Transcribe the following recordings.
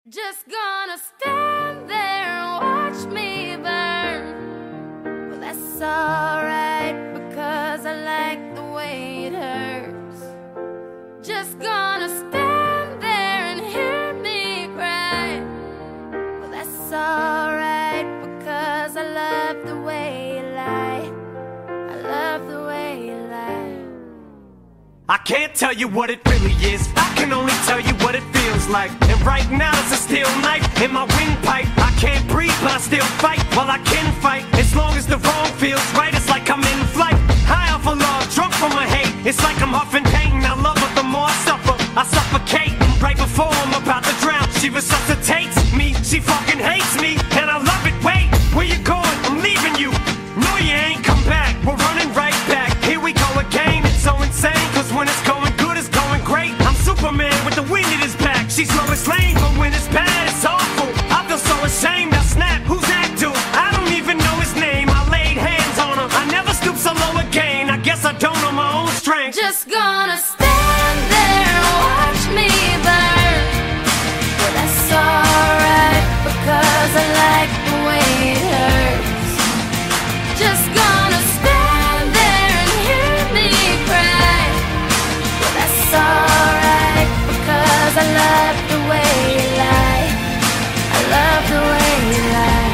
Just gonna stand there and watch me burn. Well, that's alright, because I like the way it hurts. Just gonna stand there and hear me cry. Well, that's alright, because I love the way you lie. I love the way you lie. I can't tell you what it really is, I can only tell you what it feels like. And right now it's a steel knife in my windpipe. I can't breathe but I still fight, while I can fight. As long as the wrong feels right, it's like I'm in flight. High off of love, drunk from my hate, it's like I'm huffing pain. I love her, the more I suffer, I suffocate. Right before I'm about to drown, she resuscitates me. She fucking hates me, and I love it. Wait, where you going? I'm leaving you. No, you ain't come back, we're running right back. Here we go again, it's so insane, cause when it's going good, it's going great. I'm Superman with the wind in his back. She's Lois Lane, but when it's bad, it's awful. I feel so ashamed, I snap, who's that dude? I don't even know his name, I laid hands on him. I never stoop so low again, I guess I don't know my own strength. Just gonna stand there and watch me burn. Well, that's alright, because I like the way it hurts. Just gonna stand there and hear me cry. Well, that's alright, because I love the way you lie. I love the way you lie.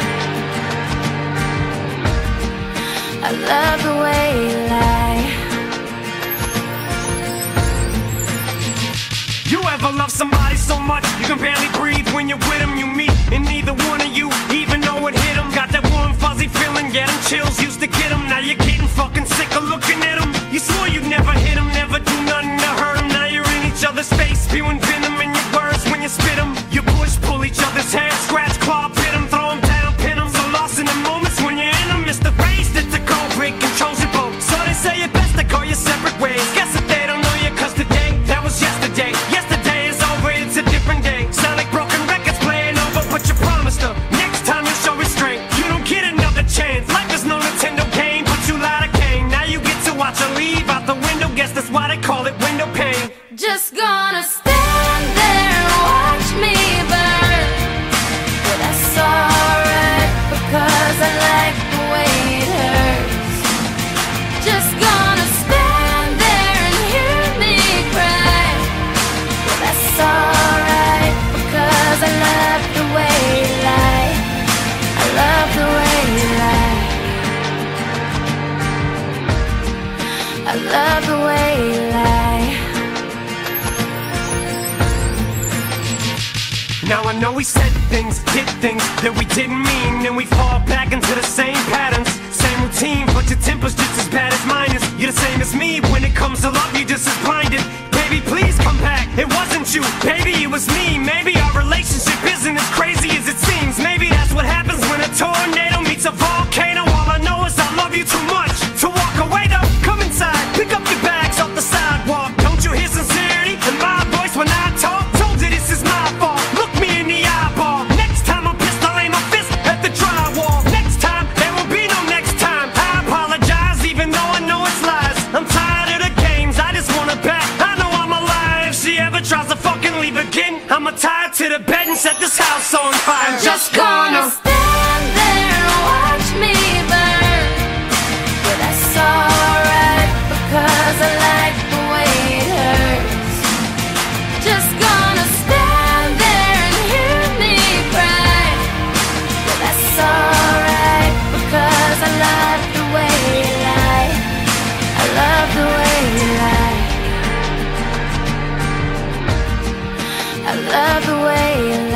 I love the way you lie. You ever love somebody so much you can barely breathe when you're with them? You meet, and neither one of you even know it hit them. Got that warm fuzzy feeling, yeah, them chills used to get them. Now you're getting fucking sick of looking at them. You swore you'd never hit them, never do nothing to hurt them. Now you're in each other's face, spewing venom in your words when you spit them. You push, pull each other's hair, scratch, claw, pit them, throw them down, pin them. So lost in the moments when you're in them, it's the race that the cold break controls your boat. So they say it best to go your separate ways. Guess that they don't know you, cause today, that was yesterday. Yesterday is over, it's a different day. Sound like broken records playing over, but you promised her next time you show restraint. You don't get another chance, life is no Nintendo game, but you lied again. Now you get to watch her leave out the window, guess that's why they call it window pane. Just gonna stand there and watch me burn. Well, that's alright, because I like the way it hurts. Just gonna stand there and hear me cry. Well, that's alright, because I love the way you lie. I love the way you lie. I love the way you lie. Now I know we said things, did things that we didn't mean, and we fall back into the same patterns, same routine, but your temper's just as bad as mine is. You're the same as me, when it comes to love, you're just as blinded. Baby, please come back, it wasn't you, baby, it was me. Maybe our relationship isn't as crazy as it seems. Maybe that's what happens when a tornado meets a volcano. All I know is I love you too much to walk away though. Come inside, pick up your bags off the sidewalk. Don't you hear sincerity in my voice when I talk? Told you this is my fault, look me in the eyeball. Next time I'm pissed, I'll aim my fist at the drywall. Next time, there will be no next time. I apologize even though I know it's lies. I'm tired of the games, I just want her back. I know I'm alive, if she ever tries to fucking leave again, I'ma tie her to the bed and set this house on fire. I'm just gonna stand there and watch me burn. Well, that's alright, because I like the way it hurts. Just gonna stand there and hear me cry. Well, that's alright, because I love the way you lie. I love the way you lie. I love the way you lie.